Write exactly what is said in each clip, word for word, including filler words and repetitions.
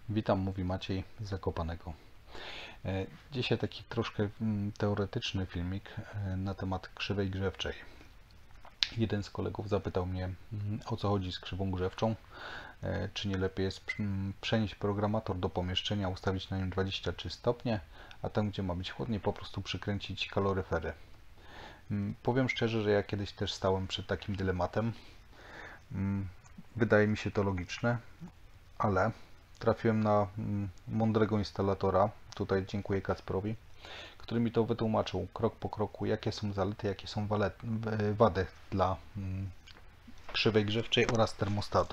Witam, mówi Maciej z Zakopanego. Dzisiaj taki troszkę teoretyczny filmik na temat krzywej grzewczej. Jeden z kolegów zapytał mnie, o co chodzi z krzywą grzewczą, czy nie lepiej jest przenieść programator do pomieszczenia, ustawić na nim dwadzieścia trzy stopnie, a tam, gdzie ma być chłodniej, po prostu przykręcić kaloryfery. Powiem szczerze, że ja kiedyś też stałem przed takim dylematem. Wydaje mi się to logiczne, ale trafiłem na mądrego instalatora, tutaj dziękuję Kacprowi, który mi to wytłumaczył krok po kroku, jakie są zalety, jakie są wady dla krzywej grzewczej oraz termostatu.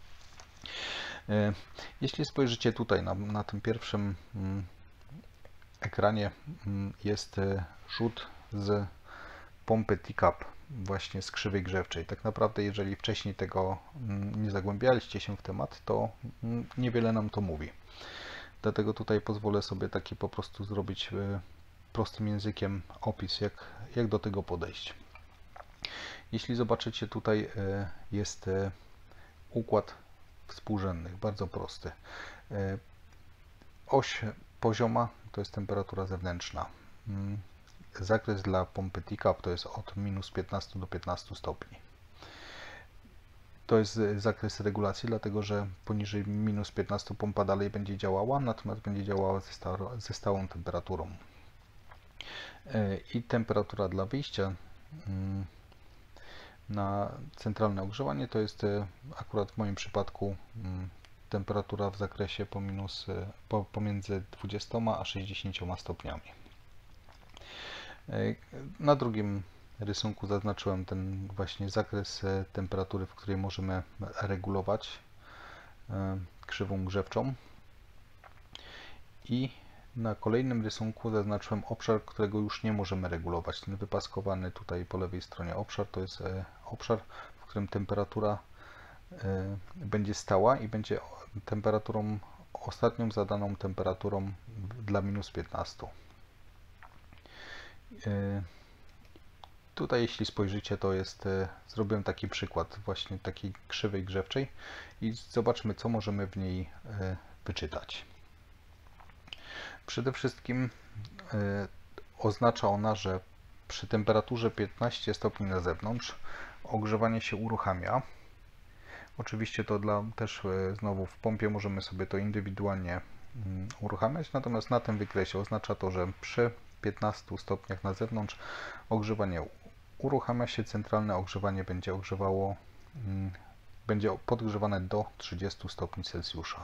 Jeśli spojrzycie tutaj na, na tym pierwszym ekranie, jest rzut z pompy T-Cup, właśnie z krzywej grzewczej. Tak naprawdę, jeżeli wcześniej tego nie zagłębialiście się w temat, to niewiele nam to mówi. Dlatego tutaj pozwolę sobie taki po prostu zrobić prostym językiem opis, jak, jak do tego podejść. Jeśli zobaczycie, tutaj jest układ współrzędnych, bardzo prosty. Oś pozioma to jest temperatura zewnętrzna. Zakres dla pompy T-Cup to jest od minus piętnastu do piętnastu stopni. To jest zakres regulacji, dlatego że poniżej minus piętnastu pompa dalej będzie działała, natomiast będzie działała ze, stałą, ze stałą temperaturą. I temperatura dla wyjścia na centralne ogrzewanie to jest akurat w moim przypadku temperatura w zakresie po minus, po, pomiędzy dwudziestoma a sześćdziesięcioma stopniami. Na drugim rysunku zaznaczyłem ten właśnie zakres temperatury, w której możemy regulować krzywą grzewczą, i na kolejnym rysunku zaznaczyłem obszar, którego już nie możemy regulować. Ten wypaskowany tutaj po lewej stronie obszar to jest obszar, w którym temperatura będzie stała i będzie temperaturą, ostatnią zadaną temperaturą dla minus piętnastu. Tutaj, jeśli spojrzycie, to jest, zrobiłem taki przykład właśnie takiej krzywej grzewczej i zobaczmy, co możemy w niej wyczytać. Przede wszystkim oznacza ona, że przy temperaturze piętnaście stopni na zewnątrz ogrzewanie się uruchamia. Oczywiście to dla też znowu w pompie możemy sobie to indywidualnie uruchamiać, natomiast na tym wykresie oznacza to, że przy piętnastu stopniach na zewnątrz ogrzewanie uruchamia się, centralne ogrzewanie będzie ogrzewało, będzie podgrzewane do trzydziestu stopni Celsjusza.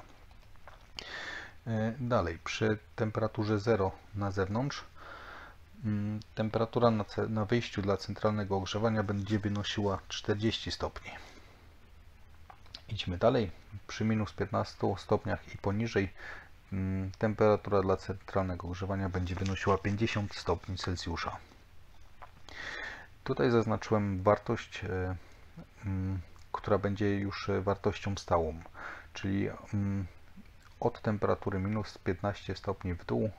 Dalej, przy temperaturze zero na zewnątrz temperatura na, na wyjściu dla centralnego ogrzewania będzie wynosiła czterdzieści stopni. Idźmy dalej, przy minus piętnastu stopniach i poniżej temperatura dla centralnego ogrzewania będzie wynosiła pięćdziesiąt stopni Celsjusza. Tutaj zaznaczyłem wartość, która będzie już wartością stałą, czyli od temperatury minus piętnaście stopni w dół.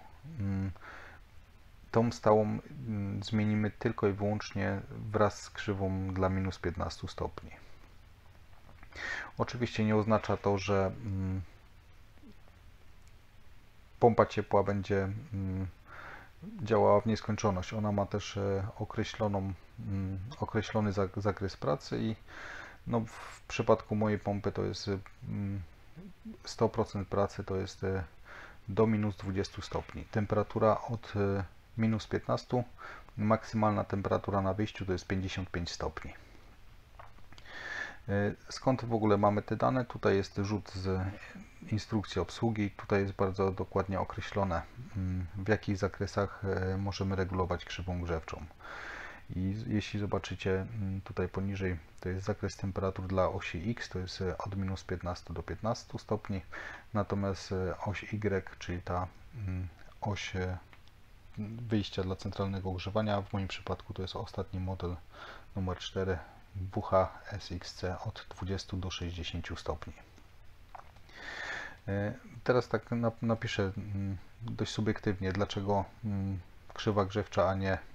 Tą stałą zmienimy tylko i wyłącznie wraz z krzywą dla minus piętnastu stopni. Oczywiście nie oznacza to, że pompa ciepła będzie działała w nieskończoność. Ona ma też określoną, określony zakres pracy i no, w przypadku mojej pompy to jest sto procent pracy, to jest do minus dwudziestu stopni. Temperatura od minus piętnastu, maksymalna temperatura na wyjściu to jest pięćdziesiąt pięć stopni. Skąd w ogóle mamy te dane? Tutaj jest rzut z instrukcji obsługi. Tutaj jest bardzo dokładnie określone, w jakich zakresach możemy regulować krzywą grzewczą. I jeśli zobaczycie tutaj poniżej, to jest zakres temperatur dla osi X, to jest od minus piętnastu do piętnastu stopni, natomiast oś Y, czyli ta oś wyjścia dla centralnego ogrzewania, w moim przypadku to jest ostatni model numer cztery, W H S X C, od dwudziestu do sześćdziesięciu stopni. Teraz tak napiszę dość subiektywnie, dlaczego krzywa grzewcza, a nie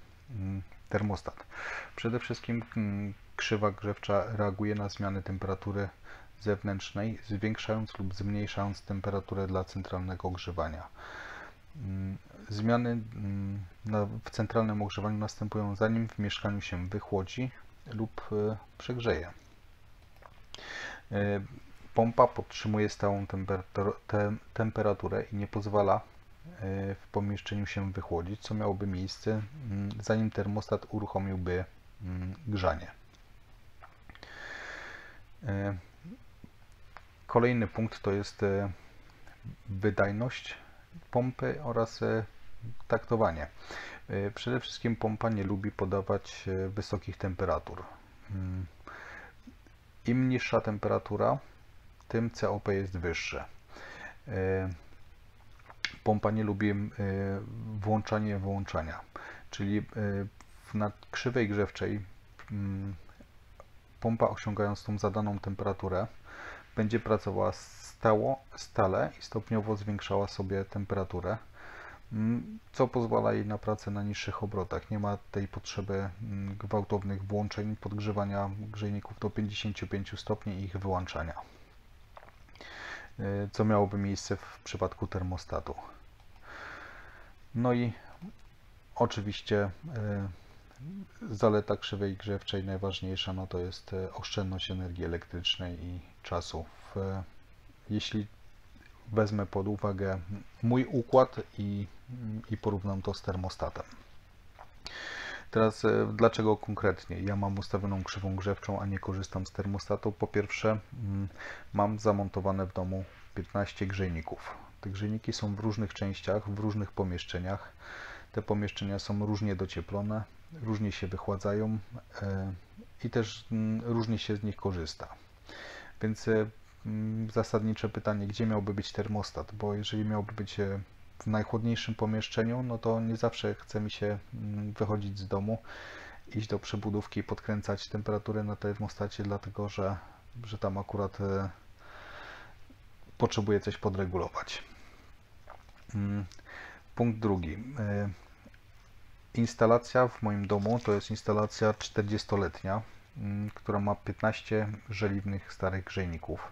termostat. Przede wszystkim krzywa grzewcza reaguje na zmiany temperatury zewnętrznej, zwiększając lub zmniejszając temperaturę dla centralnego ogrzewania. Zmiany w centralnym ogrzewaniu następują zanim w mieszkaniu się wychłodzi lub przegrzeje. Pompa podtrzymuje stałą temperaturę i nie pozwala w pomieszczeniu się wychłodzić, co miałoby miejsce, zanim termostat uruchomiłby grzanie. Kolejny punkt to jest wydajność pompy oraz taktowanie. Przede wszystkim pompa nie lubi podawać wysokich temperatur. Im niższa temperatura, tym C O P jest wyższe. Pompa nie lubi włączania i wyłączania, czyli na krzywej grzewczej pompa, osiągając tą zadaną temperaturę, będzie pracowała stało, stale i stopniowo zwiększała sobie temperaturę, co pozwala jej na pracę na niższych obrotach. Nie ma tej potrzeby gwałtownych włączeń, podgrzewania grzejników do pięćdziesięciu pięciu stopni i ich wyłączania, co miałoby miejsce w przypadku termostatu. No i oczywiście zaleta krzywej grzewczej najważniejsza, no to jest oszczędność energii elektrycznej i czasu. Jeśli wezmę pod uwagę mój układ i, i porównam to z termostatem. Teraz dlaczego konkretnie ja mam ustawioną krzywą grzewczą, a nie korzystam z termostatu? Po pierwsze, mam zamontowane w domu piętnaście grzejników. Te grzejniki są w różnych częściach, w różnych pomieszczeniach. Te pomieszczenia są różnie docieplone, różnie się wychładzają i też różnie się z nich korzysta. Więc zasadnicze pytanie, gdzie miałby być termostat? Bo jeżeli miałby być w najchłodniejszym pomieszczeniu, no to nie zawsze chce mi się wychodzić z domu, iść do przebudówki i podkręcać temperaturę na termostacie, dlatego że, że tam akurat potrzebuję coś podregulować. Punkt drugi. Instalacja w moim domu to jest instalacja czterdziestoletnia, która ma piętnaście żeliwnych starych grzejników.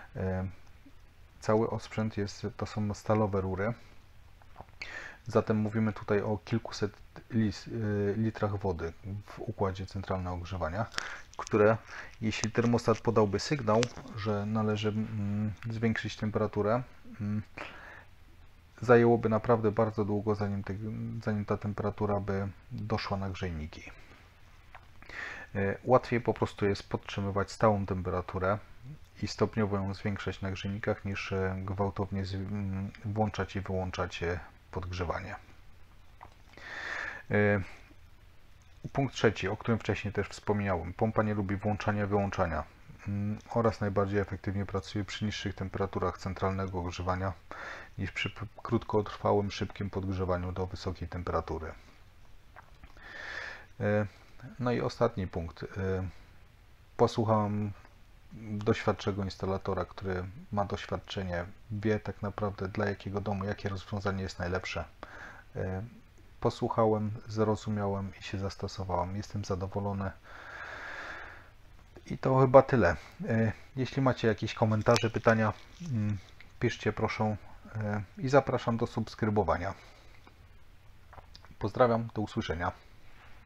Cały osprzęt jest, to są stalowe rury. Zatem mówimy tutaj o kilkuset litrach wody w układzie centralnego ogrzewania, które, jeśli termostat podałby sygnał, że należy zwiększyć temperaturę, zajęłoby naprawdę bardzo długo, zanim, te, zanim ta temperatura by doszła na grzejniki. Łatwiej po prostu jest podtrzymywać stałą temperaturę i stopniowo ją zwiększać na grzejnikach, niż gwałtownie włączać i wyłączać podgrzewanie. Punkt trzeci, o którym wcześniej też wspomniałem. Pompa nie lubi włączania i wyłączania oraz najbardziej efektywnie pracuje przy niższych temperaturach centralnego ogrzewania niż przy krótkotrwałym, szybkim podgrzewaniu do wysokiej temperatury. No i ostatni punkt. Posłuchałem doświadczonego instalatora, który ma doświadczenie, wie tak naprawdę dla jakiego domu, jakie rozwiązanie jest najlepsze. Posłuchałem, zrozumiałem i się zastosowałem. Jestem zadowolony. I to chyba tyle. Jeśli macie jakieś komentarze, pytania, piszcie proszę i zapraszam do subskrybowania. Pozdrawiam, do usłyszenia.